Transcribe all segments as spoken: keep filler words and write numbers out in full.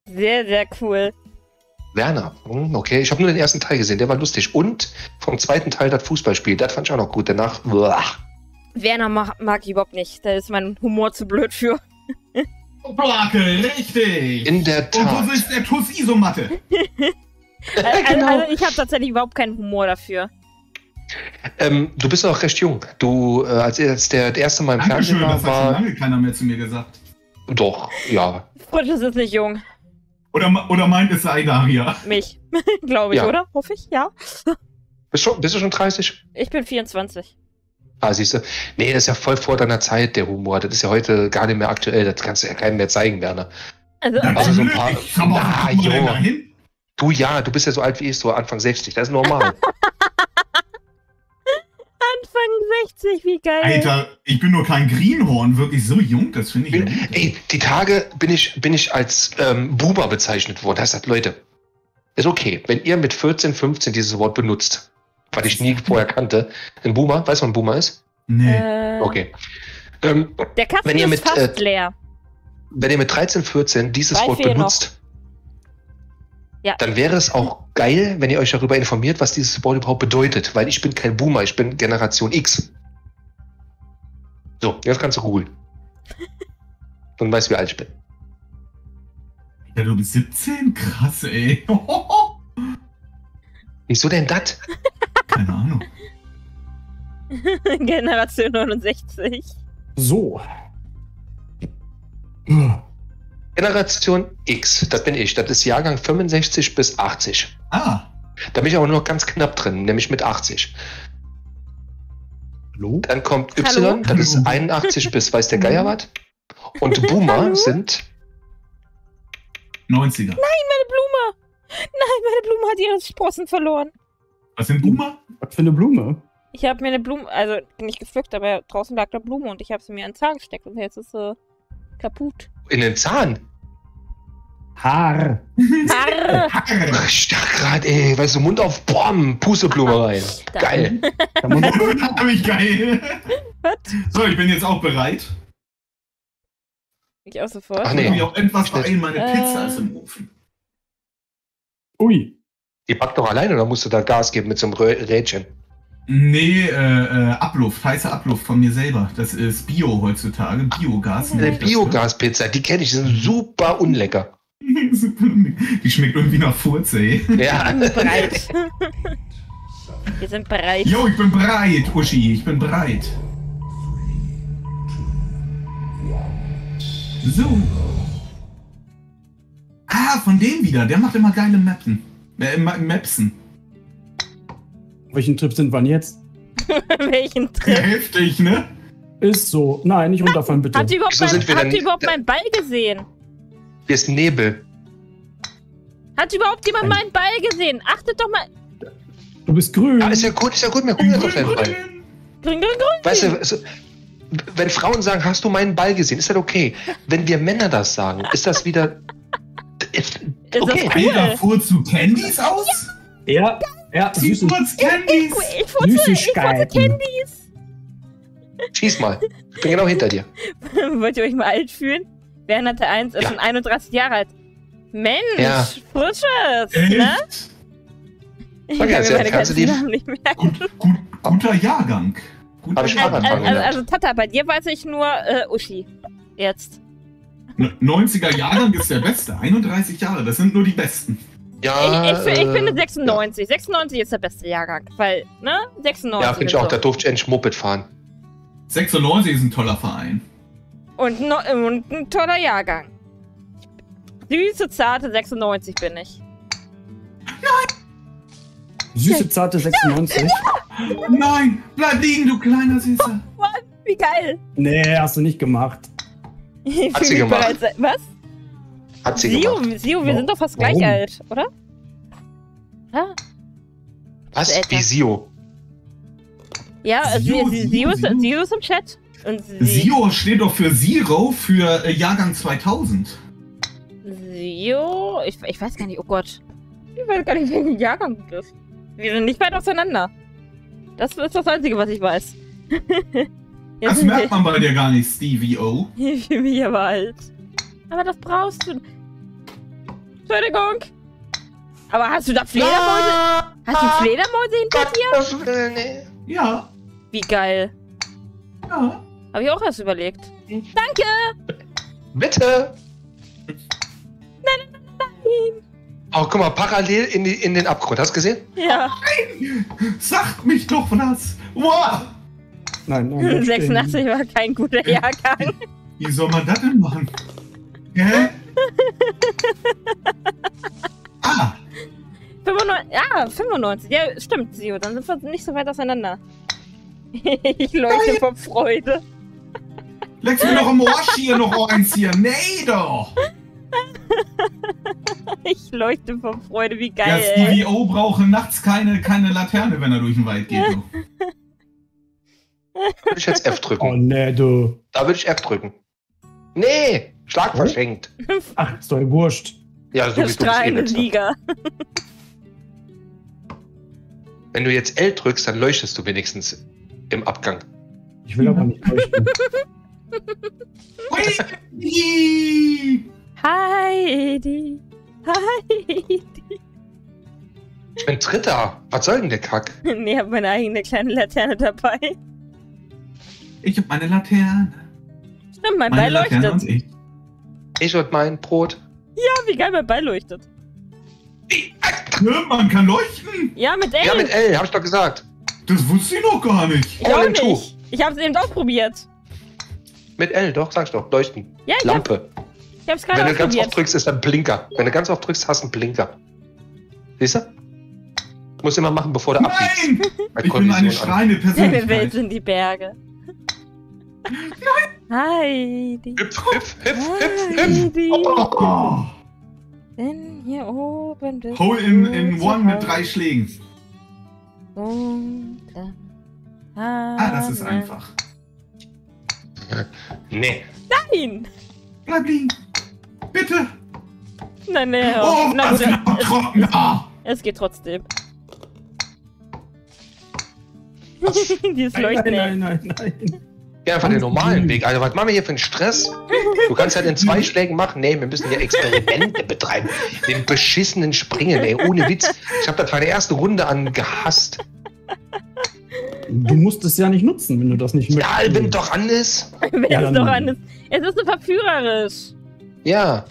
Sehr, sehr cool. Werner, hm, okay, ich habe nur den ersten Teil gesehen, der war lustig. Und vom zweiten Teil das Fußballspiel, das fand ich auch noch gut. Danach, uah. Werner mag, mag ich überhaupt nicht. Da ist mein Humor zu blöd für. Blake, richtig! In der Tat. Und wo ist der T U S-Isomatte? Also, genau. also ich habe tatsächlich überhaupt keinen Humor dafür. Ähm, du bist auch recht jung. Du, äh, als, als der, der erste Mal im Dankeschön, Fernsehen war, das hat schon war lange keiner mehr zu mir gesagt. doch, ja. Fritsch ist nicht jung. Oder, oder meint es sei Daria? Mich. Glaube ich, Ja. oder? Hoffe ich, ja. Bist, schon, bist du schon dreißig? Ich bin vierundzwanzig. Ah, siehst du. Nee, das ist ja voll vor deiner Zeit, der Humor. Das ist ja heute gar nicht mehr aktuell. Das kannst du ja keinem mehr zeigen, Werner. Also, Also so ein paar- Ich komm auch Na, nicht jo. dahin. Du ja, du bist ja so alt wie ich, so Anfang sechzig. Das ist normal. Anfang sechzig, wie geil. Alter, ich bin nur kein Greenhorn, wirklich so jung, das finde ich Bin, jung. ey, die Tage bin ich, bin ich als ähm, Boomer bezeichnet worden. Das heißt, Leute, ist okay, wenn ihr mit vierzehn, fünfzehn dieses Wort benutzt, was ich nie vorher kannte. Ein Boomer, weißt du, was ein Boomer ist? Nee. Äh, Okay. Ähm, Der Kasten Wenn ihr ist mit, fast äh, leer. wenn ihr mit dreizehn, vierzehn dieses Drei Wort fehlen benutzt, Ja. dann wäre es auch geil, wenn ihr euch darüber informiert, was dieses Wort überhaupt bedeutet. Weil ich bin kein Boomer, ich bin Generation X. So, jetzt kannst du googeln. Und weißt, wie alt ich bin. Ja, du bist siebzehn? Krass, ey. Wieso denn das? Keine Ahnung. Generation neunundsechzig. So. Generation X, das bin ich. Das ist Jahrgang fünfundsechzig bis achtzig. Ah, Da bin ich aber nur ganz knapp drin, nämlich mit achtzig. Hallo? Dann kommt Hallo? Y, das ist Hallo. einundachtzig bis weiß der Geier was. Und Boomer Hallo? sind neunziger. Meine Blume. Nein, meine Blume hat ihre Sprossen verloren. Was sind Boomer? Was für eine Blume? Ich habe mir eine Blume, also nicht gepflückt, aber draußen lag eine Blume und ich habe sie mir in den Zahn gesteckt und jetzt ist sie kaputt. in den Zahn. Haar. Arr. Ach, ich dachte gerade, ey, weißt du, Mund auf, bom, Pusteblume rein. Da. Geil. Da muss man- Unheimlich geil. Was? So, ich bin jetzt auch bereit. Ich auch sofort. Ach Ich nee. muss mich auch etwas Schnell. beeilen, meine Äh. Pizza ist im Ofen. Ui. Die backt doch alleine oder musst du da Gas geben mit so einem Rö- Rädchen? Nee, äh, äh, Abluft, heiße Abluft von mir selber. Das ist Bio heutzutage, Biogas. Eine nennt das, ne? Biogaspizza, die kenne ich, die sind super unlecker. Die schmeckt irgendwie nach Furz, ey. Ja. Bereit. Wir sind bereit. Jo, ich bin bereit, Uschi, ich bin bereit. So. Ah, von dem wieder. Der macht immer geile Mappen. Äh, Ma- Mapsen. Auf welchen Trip sind wir denn jetzt? Welchen Ja, Trick? heftig, ne? Ist so. Nein, nicht runterfallen, bitte. Habt ihr überhaupt, Wieso mein, sind wir habt denn- ihr überhaupt meinen Ball gesehen? Hier ist Nebel. Hat überhaupt jemand Ein- meinen Ball gesehen? Achtet doch mal. Du bist grün. Ja, ist ja gut, ist ja gut, wir gucken jetzt auf deinen Ball. Grün, grün, grün. Weißt du, so, wenn Frauen sagen, hast du meinen Ball gesehen, ist das okay. Wenn wir Männer das sagen, ist das wieder. Ist, Ist das okay. cool? Alter, furzt du Candies aus? Ja, ja, Sie süße, furzt Candies? Ich furze, ich furze Süßigkeiten. Candies. Schieß mal. Ich bin genau hinter dir. Wollt ihr euch mal alt fühlen? Werner Teil eins ist Ja. schon einunddreißig Jahre alt. Mensch, Ja. frisches, Echt? ne? Ich Sag kann jetzt, mir ja, meine kannst du ganzen die- Namen nicht merken. Gut, gut, guter Jahrgang. Guter Hab ich Also, Fahrrad Jahrgang. fahren also, gelernt. also Tata, bei dir weiß ich nur äh, Uschi. Jetzt. N- neunziger Jahrgang ist der beste. einunddreißig Jahre, das sind nur die besten. Ja, ich, ich, ich äh, finde sechsundneunzig. sechsundneunzig ist der beste Jahrgang. Weil, ne? sechsundneunzig. Ja, finde ich ist auch, so. da durfte ich endlich Moped fahren. sechsundneunzig ist ein toller Verein. Und, no, und ein toller Jahrgang. Süße, zarte sechsundneunzig bin ich. süße, zarte sechsundneunzig. Nein, bleib liegen, du kleiner Süßer. Wie geil. Nee, hast du nicht gemacht. Ich Hat fühl sie mich gemacht. bereits- Was? Hat sie Sio, gemacht. Sio, wir Warum? sind doch fast gleich Warum? alt, oder? Ja, Was? Älter. Wie Sio? ja also Sio, Sio, Sio, Sio, ist, Sio. Sio ist im Chat. Und sie, Sio steht doch für Zero für äh, Jahrgang zweitausend. Sio, ich, ich weiß gar nicht, oh Gott. Ich weiß gar nicht, welchen Jahrgang das ist. Wir sind nicht weit auseinander. Das ist das Einzige, was ich weiß. Jetzt Das sind merkt man bei dir gar nicht, Stevie O. wir- Ich fühle mich aber alt. Aber das brauchst du. Entschuldigung. Aber hast du da Fledermäuse? Hast du Fledermäuse hinter dir? Das will nee. Ja, Wie geil. ja. Habe ich auch erst überlegt. Danke! Bitte! Nein! Oh, guck mal, parallel in, die, in den Abgrund. Hast du gesehen? Ja. Sagt mich doch was. Wow. Nein, nein. bleib stehen. sechsundachtzig war kein guter Jahrgang. Wie soll man das denn machen? Hä? Ah, fünfundneunzig, ja, fünfundneunzig. Ja, stimmt, Sio. Dann sind wir nicht so weit auseinander. Ich leuchte vor Freude. leckst mir noch am Arsch hier noch eins hier. Nee, doch. Ich leuchte vor Freude. Wie Ja, geil, Stevie ey. O braucht nachts keine, keine Laterne, wenn er durch den Wald geht. Du. Würde ich jetzt F Oh drücken. nee, du. Da würde ich F drücken. Nee! Schlag verschenkt. Ach, ist doch wurscht. Ja, so Der wie du bist eh strahlende nicht so. Sieger. Wenn du jetzt L drückst, dann leuchtest du wenigstens im Abgang. Ich will aber nicht leuchten. Hui. Heidi. Heidi. Ich bin Dritter. Was soll denn der Kack? Nee, hab meine eigene kleine Laterne dabei. Ich hab meine Laterne. Stimmt, mein Meine Beil Laterne und leuchtet. ich. Ich und mein Brot. Ja, wie geil mein Beil leuchtet. Nö, man kann leuchten. Ja, mit L. Ja, mit L, hab ich doch gesagt. Das wusste ich noch gar nicht. ich auch Ohne Tuch. nicht. Ich hab's eben ausprobiert. Mit L, doch, sag ich doch. Leuchten. Ja, ich, hab, Lampe. ich hab's gerade Wenn du ganz ausprobiert. oft drückst, ist ein Blinker. Wenn du ganz oft drückst, hast du einen Blinker. Siehst du? Musst immer machen, bevor du abbiegst. Nein! Bei Ich bin eine Kollision an. schreiende Deine Welt Persönlichkeit. sind die Berge. Heidi. Hüpf, hüpf, hüpf, hüpf, hüpf. Heidi. Oh. Denn hier oben bist Hole in, du in zu One mit Hause. drei Schlägen. Und Ah, das ist einfach. Nee. Nein! Bleib liegen. Bitte. Nein, nein, Oh, na das gut, wird noch es, trocken. Ah. es geht trotzdem. Was? Dieses Nein, Leuchten, ey. nein, nein, nein, nein. Geh einfach den normalen Weg. Also, was machen wir hier für einen Stress? Du kannst halt in zwei Schlägen machen. Nee, wir müssen hier Experimente betreiben. Den beschissenen Springen, ey. Ohne Witz. Ich habe das meine erste Runde an gehasst. Du musst es ja nicht nutzen, wenn du das nicht Ja, möchtest. wenn doch an ist. Wenn Ja, es dann- doch an ist. Es ist so verführerisch. Ja.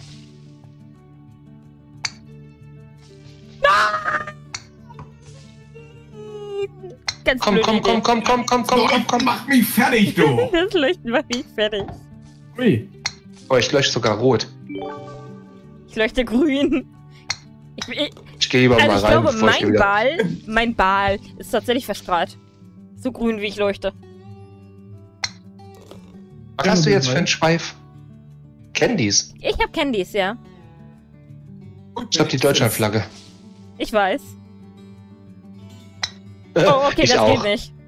Ganz Komm, blöde komm, Idee. komm, komm, komm, komm, komm, komm, komm. Mach mich fertig, du. Das Leuchten war nicht fertig. Ui. Oh, ich lösche sogar rot. Ich leuchte grün. Ich, ich, Ich gehe lieber also mal ich rein. glaube, bevor ich hier mein wieder- Ball, mein Ball ist tatsächlich verstrahlt. So grün, wie ich leuchte. Was hast du jetzt für einen Schweif? Candies. Ich habe Candies, ja. Ich hab die Deutschlandflagge. Ich weiß. Oh, okay, ich das auch. geht nicht.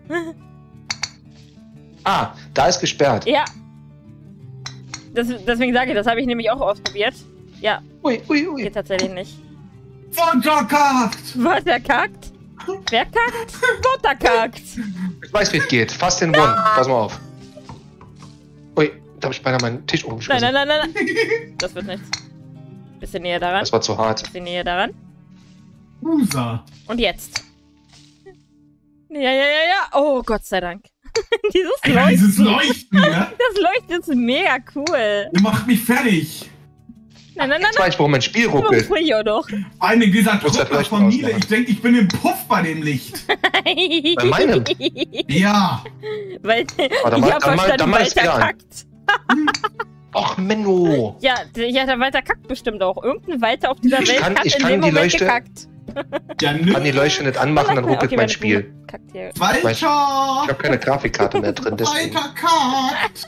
Ah, da ist gesperrt. Ja. Das, deswegen sage ich, das habe ich nämlich auch ausprobiert. Ja, Ui, ui, ui. geht tatsächlich nicht. Wunderkart. Was, der kackt? Wer kackt? Mutter kackt. Ich weiß, wie es geht. Fast in One. Pass mal auf. Ui, da habe ich beinahe meinen Tisch Nein, umgeschmissen. nein, nein, nein, nein. Das wird nichts. Bisschen näher daran. Das war zu hart. Bisschen näher daran. Usa. Und jetzt. Ja, ja, ja, ja. Oh, Gott sei Dank. Dieses Ja, dieses Leuchten. Leuchten, ne? Das Leuchten ist mega cool. Ihr macht mich fertig. Nein, nein, nein, Jetzt weiß ich, warum mein Spiel nein. ruckelt. Das ich auch noch. Eine dieser Muss das Leuchten Familie. ausmachen. Ich denke, ich bin im Puff bei dem Licht. Bei meinem? Ja. Weil Warte ich mal, hab dann mal- verstanden, dann mal es Walter wieder an. kackt. Och, Menno. Ja, der- ja, der Walter kackt bestimmt auch. Irgendein Walter auf dieser Ich Welt kann- hat ich in kann dem die Moment Leuchte- gekackt. Ja, Ich kann die nö. Leuchte nicht anmachen, dann ruckelt Okay, mein meine Spiel. Blume Kackt hier. Ich Walter. habe keine Grafikkarte mehr drin, deswegen. Walter kackt.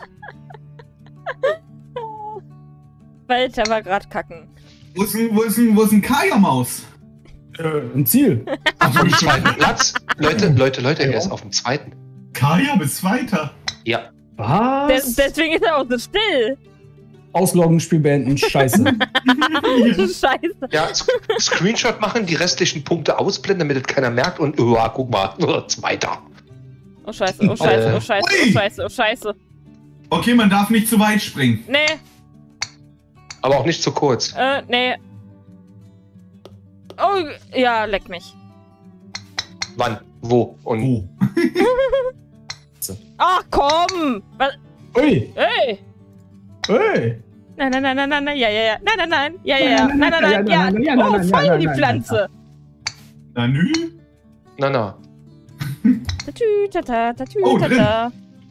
Walter war gerade kacken. Wo ist ein, wo ist ein, wo ist ein Kajamaus? Äh, ein Ziel. Ach, Auf dem zweiten Platz. Leute, Leute, Leute, er Ja. ist auf dem zweiten. Kaya bis Zweiter. Ja. Was? Des, deswegen ist er auch so still. Ausloggen, Spiel beenden, scheiße. Scheiße. Ja, S- Screenshot machen, die restlichen Punkte ausblenden, damit es keiner merkt und, oh, guck mal, nur Zweiter. Oh Scheiße, oh Scheiße, Äh. oh Scheiße, oh Ui. Scheiße, oh Scheiße. Okay, man darf nicht zu weit springen. Nee, Aber auch nicht zu kurz. äh, nee. Oh, ja, leck mich. Wann? Wo? Und Oh. Ach, komm! Was? Ui! Ey! Ui! Nein, nein, nein, nein, nein, nein, ja, ja, ja, nein, nein, nein, ja, ja, ja, nein, nein, nein, ja, ja, oh, nein, voll nein, die nein, Pflanze. Na nü. na na. Tatü, tata, tatü, Oh, tata.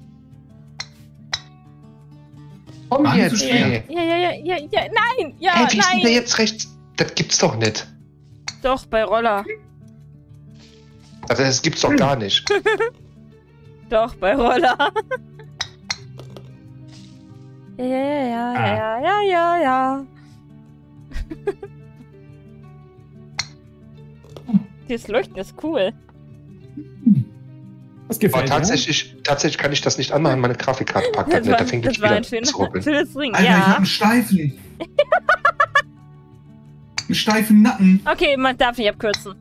Komm War nicht jetzt, so schwer. ey. Ja, ja, ja, ja, ja, nein, ja, Hey, wie ist denn der nein. jetzt rechts? Das gibt's doch nicht. Doch, bei Roller. Also das gibt's doch gar nicht. Doch, bei Roller. Ja, ja, ja, ja, ja, ja, ja, ja. Dieses Leuchten ist cool. Das Aber gefällt mir. tatsächlich, tatsächlich kann ich das nicht anmachen, meine Grafikkarte packt das Das nicht. war, Da fängt das es war wieder ein schönes, zu ruckeln. schönes Ring, Alter, ich hab ja. einen Steifen. einen steifen Nacken. Okay, man darf nicht abkürzen.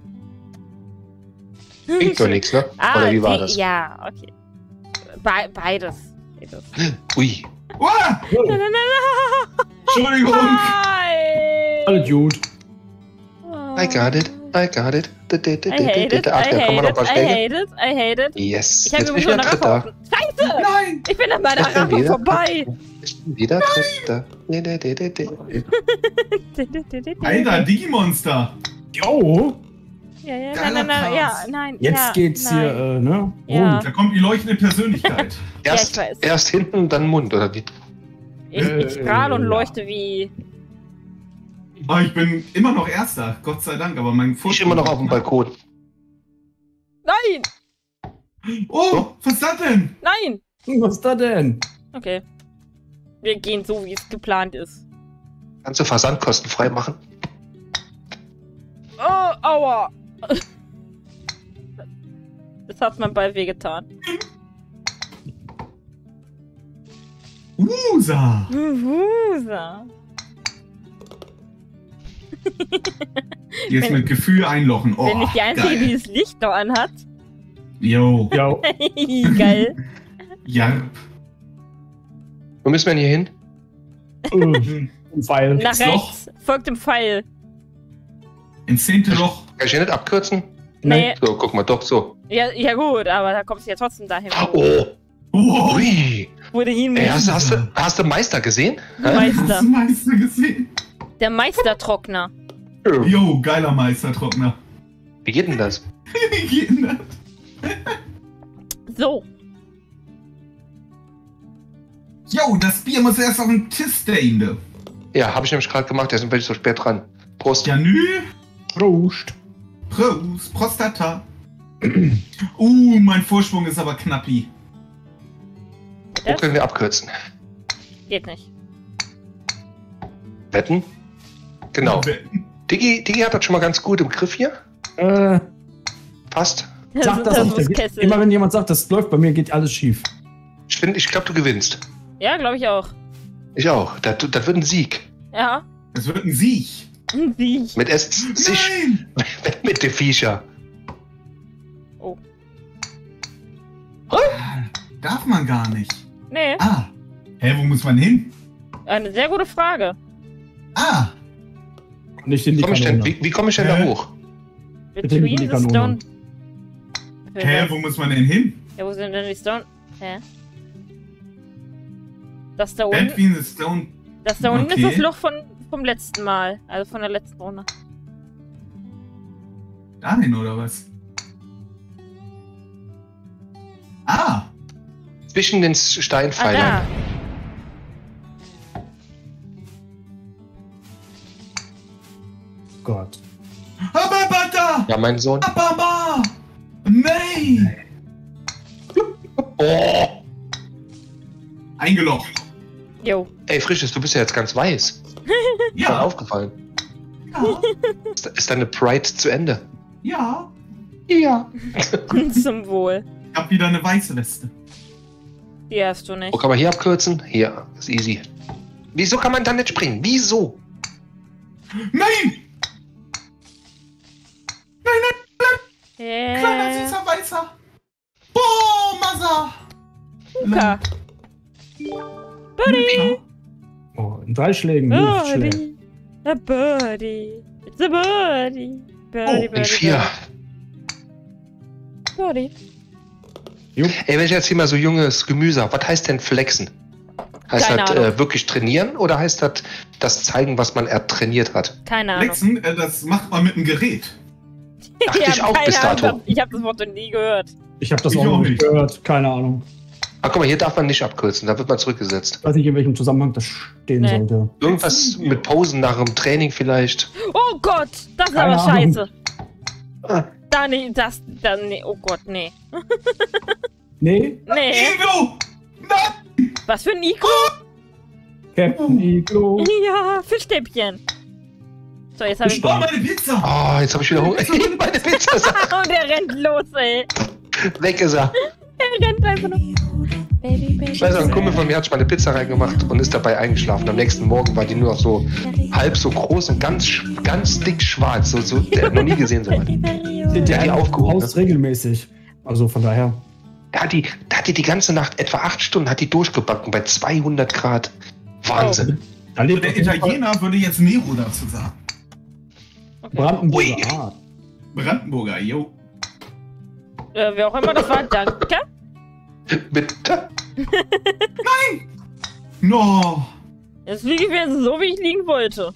Bringt doch nichts, ne? Ah, Oder wie war die- das? Ja, okay. Be beides. beides. Ui. Uah, Nein, nein, nein, Entschuldigung. nein. Alles gut. I got it, I got it. I hate it, I Ach, da kann man hate noch it, was I denken. hate it, I hate it. Yes. Ich habe Jetzt bin übrigens ich schon wieder eine Rache Dritter. offen. Scheiße! Nein. Ich bin an meiner Ich bin Rache wieder vorbei. Ich bin wieder Dritter. Nee, nee, nee, nee, nee. Alter, Digimonster. Jo! Ja, ja, Geiler nein, nein, nein, ja, Kraus. nein. Jetzt ja, geht's nein. hier, äh, ne? Ja. Rund. Da kommt die leuchtende Persönlichkeit. Erst, Ja, ich weiß. erst hinten, dann Mund, oder wie? Ich, ich strahle und Ja. leuchte wie. Aber ich bin immer noch Erster, Gott sei Dank, aber mein Ich Vorsprung... immer noch auf dem Balkon. Nein! Oh, was ist das denn? Nein! Was ist da denn? Okay. Wir gehen so, wie es geplant ist. Kannst du Versandkosten frei machen? Oh, aua! Das hat mein Ball wehgetan. Usa. Wusa. Jetzt mit Gefühl einlochen. Oh, Bin ich die Einzige, geil. die das Licht noch anhat? Jo. Ja. Geil. Ja. Wo müssen wir denn hier hin? äh, ein Pfeil. Nach Ins Loch. rechts. Folgt dem Pfeil. Ins zehnte Loch. Kann ich hier nicht abkürzen? Nee. So, guck mal, doch so. Ja, ja gut, aber da kommst du ja trotzdem dahin. Oh, Oh, ui. Wo du hin Ey, musst. hast, du- hast, du, hast du Meister gesehen? Hä? hast Meister. du Meister gesehen? Der Meistertrockner. Jo, geiler Meistertrockner. Wie geht denn das? Wie geht denn das? So. Jo, das Bier muss erst auf den Tisch stehen. Ja, habe ich nämlich gerade gemacht, deswegen bin ich so spät dran. Prost. Ja, nü. Prost. Prost. Prostata. Uh, mein Vorsprung ist aber knappi. Wo Das können wir abkürzen? geht nicht. Wetten? Genau. Digi, Digi hat das schon mal ganz gut im Griff hier. Äh, Passt. sag das, das nicht. muss Da geht- Kessel. Immer wenn jemand sagt, das läuft bei mir, geht alles schief. Ich finde, ich glaube, du gewinnst. Ja, glaube ich auch. Ich auch. Das, das wird ein Sieg. Ja. Es wird ein Sieg. Ein Sieg. Mit S sich Nein. mit den Viecher. Oh. Ah, darf man gar nicht. Nee, Ah. Hä, wo muss man hin? eine sehr gute Frage. Ah. Nicht in die Komm ich denn, Kanone. wie wie komme ich denn da Hä? hoch? Bitte in die Between the Kanone. Stone. Hä, wo muss man denn hin? Ja, wo sind denn die Stone? Hä? Das da unten, Between the Stone. das da unten Okay. ist das Loch von, vom letzten Mal. Also von der letzten Runde. Dahin oder was? Ah. Zwischen den Ah, Steinpfeilern. da. Gott. Ababata. Ja, mein Sohn. Ababa. Nein. Oh! Eingelocht. Jo. Ey, Frisches, du bist ja jetzt ganz weiß. Ist mir Ja. aufgefallen. Ja. Ist, ist deine Pride zu Ende? Ja. Ja. Zum Wohl. Ich hab wieder eine weiße Weste. Die hast du nicht. Wo kann man hier abkürzen? Hier, ist easy. Wieso kann man da nicht springen? Wieso? Nein. Kleiner Äh, süßer Weißer. Boah, Massa. Luca. Birdie. Ja. Oh, in drei Schlägen. nicht schlecht. Birdie. A birdie. It's a birdie. Birdie, Oh, birdie, vier. Birdie. Jupp. Ey, wenn ich jetzt hier mal so junges Gemüse habe, was heißt denn flexen? Heißt Keine das Ahnung. äh, wirklich trainieren oder heißt das das zeigen, was man er trainiert hat? Keine Ahnung. Flexen, äh, das macht man mit einem Gerät. Dachte ich auch keine bis dato. Ahnung. Ich habe das Wort noch nie gehört. Ich habe das Ich auch auch noch nicht nicht. gehört. Keine Ahnung. Ah, guck mal, hier darf man nicht abkürzen, da wird man zurückgesetzt. Ich weiß nicht, in welchem Zusammenhang das stehen Nee. sollte. Irgendwas mit Pausen nach dem Training vielleicht. Oh Gott, das ist Keine aber Ahnung. scheiße. Ah, Da nicht, das, da nee, oh Gott, nee. Nee, Nee, Iglo! Nein! was für ein Nico? Captain Iglo. Ja, Fischstäbchen. So, jetzt hab ich... Oh, meine Pizza! Oh, jetzt habe ich wieder Hunger. Meine Pizza ist Und er rennt los, ey. weg ist er. Er rennt einfach nur. Baby, baby. Ich weiß, ein Kumpel von mir hat schon mal eine Pizza reingemacht und ist dabei eingeschlafen. Am nächsten Morgen war die nur noch so halb so groß und ganz, sch- ganz dick schwarz. So, so, der hat noch nie gesehen so was. Den Der hat die aufgehoben, Haus regelmäßig. Also von daher. Da hat, die, da hat die die ganze Nacht, etwa acht Stunden, hat die durchgebacken bei zweihundert Grad. Wahnsinn. Da lebt Der auf jeden Fall Italiener würde jetzt Nero dazu sagen. Okay. Brandenburger Ui. Art. Brandenburger, yo. Äh, wer auch immer das war, danke. Bitte? No. Jetzt liege ich jetzt so, wie ich liegen wollte.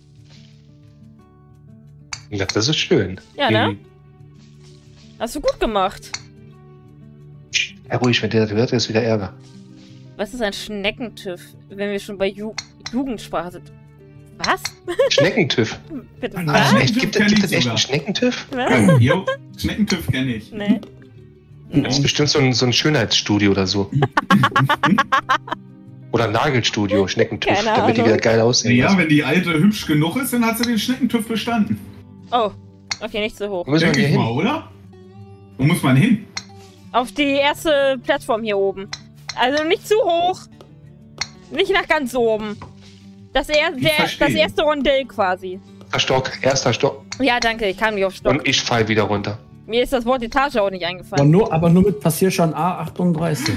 Ja, das ist schön. Ja, ne? Hast du gut gemacht. Ja, ruhig, wenn der das hört, ist wieder Ärger. Was ist ein Schneckentüff, wenn wir schon bei Ju Jugendsprache sind? Was? Schneckentüff. Bitte Ah, was? Echt, gibt, kenn gibt ich es echt sogar. einen Schneckentüff? Was? Yo, Schneckentüff kenne ich. Nee. Das ist bestimmt so ein, so ein Schönheitsstudio oder so. Oder ein Nagelstudio, Schneckentüff, Keine damit die Ahnung. wieder geil aussehen. Ja, lassen. wenn die alte hübsch genug ist, dann hat sie den Schneckentüff bestanden. Oh, okay, nicht so hoch. Wo müssen wir Denke hier ich mal, hin? oder? Wo muss man hin? Auf die erste Plattform hier oben. Also nicht zu hoch. Nicht nach ganz oben. Das, er Ich der, verstehe. das erste Rondell quasi. Erster Stock, erster Stock. Ja, danke, ich kam nicht auf Stock. Und ich fall wieder runter. Mir ist das Wort Etage auch nicht Aber eingefallen. nur, aber nur mit Passierschein A achtunddreißig.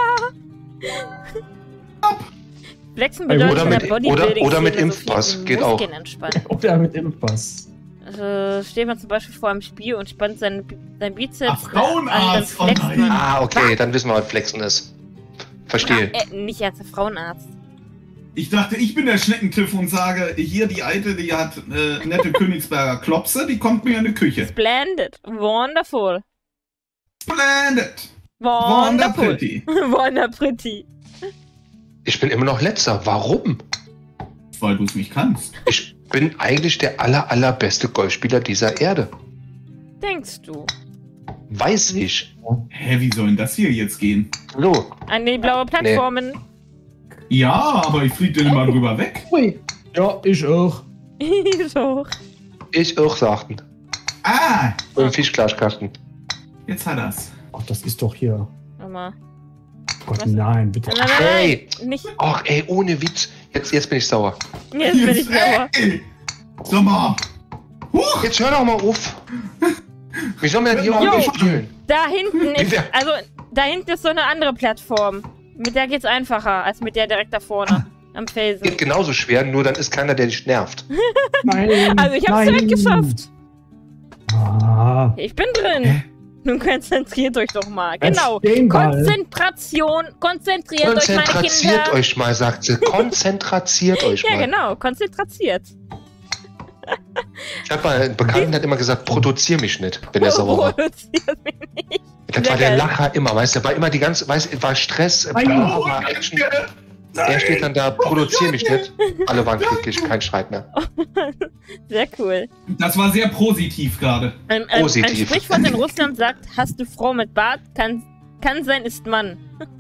Flexen bedeutet Oder in der mit- Bodybuilding oder- oder mit Szene Impfpass, so viel geht auch. Muskeln entspannen. Oder mit Impfpass. Also steht man zum Beispiel vor einem Spiel und spannt seinen, sein Bizeps Ach, Frauenarzt, an, dann flext oh nein. man. Ah, okay, dann wissen wir, was Flexen ist. Verstehe. Ah, äh, nicht als Frauenarzt. Ich dachte, ich bin der Schneckentüff und sage, hier die Alte, die hat äh, nette Königsberger Klopse, die kommt mir in die Küche. Splendid. Wonderful. Splendid. Wonderful. Wonderpretty. Wonderpretty. Ich bin immer noch letzter. Warum? Weil du es nicht kannst. Ich bin eigentlich der aller, allerbeste Golfspieler dieser Erde. Denkst du? Weiß ich. Hä, wie soll denn das hier jetzt gehen? So, An die blaue Plattformen. Ja, aber ich fliege dann immer drüber weg. Ui. Ja, ich auch. so. ich auch sagten. Ah, So im Fischglaskasten. jetzt hat er's. Ach, das ist doch hier. Warte mal. Gott, Was? nein, bitte. Nein, nein, nein, Hey. nein. Nicht. Ach, ey, ohne Witz. Jetzt, jetzt bin ich sauer. Jetzt bin ich sauer. Ey, sag mal. Huch, Jetzt hör doch mal auf. Wie soll man denn hier Jo. ordentlich spielen? Da hinten ist. Ja. Also, da hinten ist so eine andere Plattform. Mit der geht's einfacher als mit der direkt da vorne. Am Felsen. Geht genauso schwer, nur dann ist keiner, der dich nervt. Nein. Also, ich hab's nein. direkt geschafft. Ah. Ich bin drin. Hä? Nun konzentriert euch doch mal. Ein Genau. Stehball. Konzentration. Konzentriert euch, meine Konzentriert Kinder. euch mal, sagt sie. Konzentriert euch Ja, mal. genau. Konzentriert. Ich hab mal einen Bekannten, der hat immer gesagt, produzier mich nicht, wenn er sauer war. Produziert mich nicht. Das Sehr war der geil. Lacher immer, weißt du, war immer die ganze, weißt du, war Stress, Nein. bla, Oh, war Action. danke. Er steht dann da, produzier mich nicht. Alle waren glücklich, kein Streit mehr. Sehr cool. Das war sehr positiv gerade. Ein, ein, ein Positiv. Sprichwort in Russland sagt, hast du Frau mit Bart, kann, kann sein, ist Mann.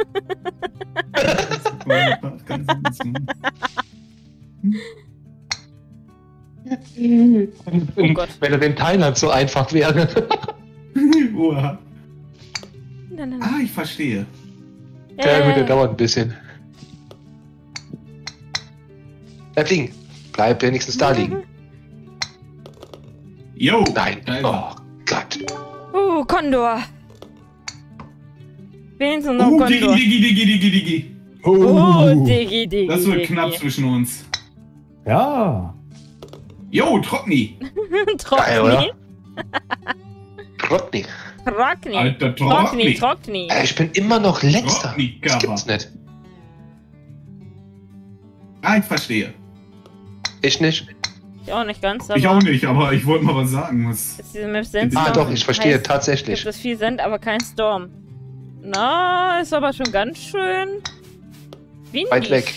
Oh Gott. Wenn er in Thailand so einfach wäre. Oha. Nein, nein, nein. Ah, ich verstehe. Der Äh, würde dauert ein bisschen. Bleib liegen. Bleib wenigstens da liegen. Yo. Nein. Geil. Oh Gott. Uh, Kondor. Wenigstens noch Uh, Digi, Kondor. Digi, Digi, Digi, Digi. Oh, Digi, Digi, Das wird Digi. knapp zwischen uns. Ja. Jo, Trockni. Geil, Trockni. oder? Trockni. Trockni. Alter, Trockni. Trockni. Trockni. Äh, Ich bin immer noch letzter. Trockni, Das Cover. gibt's nicht. Ah, ich verstehe. Ich nicht. Ich auch nicht ganz, aber... Ich auch nicht, aber ich wollte mal was sagen. Was... Ist diese Map Sandstorm? Ah, doch, ich verstehe, heißt, tatsächlich. Gibt es viel Sand, aber kein Storm. Na, ist aber schon ganz schön... windig. Weit weg.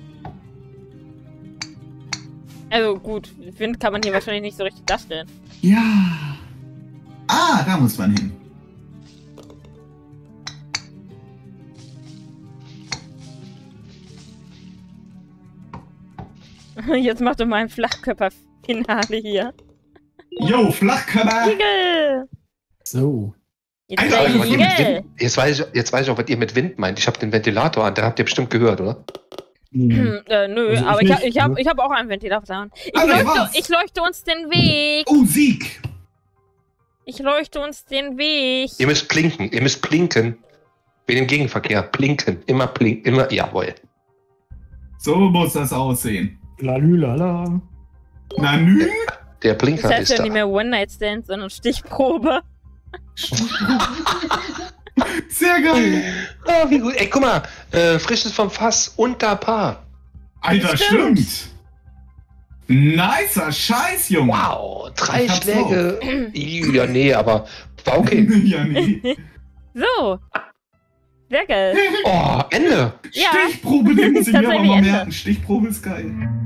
Also gut, Wind kann man hier wahrscheinlich nicht so richtig darstellen. Ja. Ah, da muss man hin. Jetzt mach doch mal ein Flachkörperfinale hier. Jo, Flachkörper. Igel! So. Jetzt Alter, der Also, was ihr mit Igel! Wind, jetzt, weiß ich, jetzt weiß ich auch, was ihr mit Wind meint. Ich habe den Ventilator an, den habt ihr bestimmt gehört, oder? Hm. Hm, äh, nö, Also ich aber ich, hab, nicht, ich, hab, ne? ich hab auch einen Ventilator an. Ich, Alter, leuchte, was? ich leuchte uns den Weg! Oh, Sieg. Ich leuchte uns den Weg! Ihr müsst blinken, ihr müsst blinken. Wie im Gegenverkehr. Blinken. Immer blinken. Immer, jawohl. So muss das aussehen. Lalülala. Na nü. Der Das Blinker heißt ist ja da. nicht mehr One-Night-Stand, sondern Stichprobe. Sehr geil. Ah, wie gut. Ey, guck mal. Äh, frisches vom Fass unter Paar. Alter, Stimmt. stimmt. Nicer Scheiß, Junge. Wow. Drei Ich hab's Schläge. Ja, nee, aber war okay. Ja, nee. So. Sehr geil. Oh, Ende. Ja. Stichprobe nehmen Sie mir aber Tatsächlich mal Ende. merken. Stichprobe ist geil.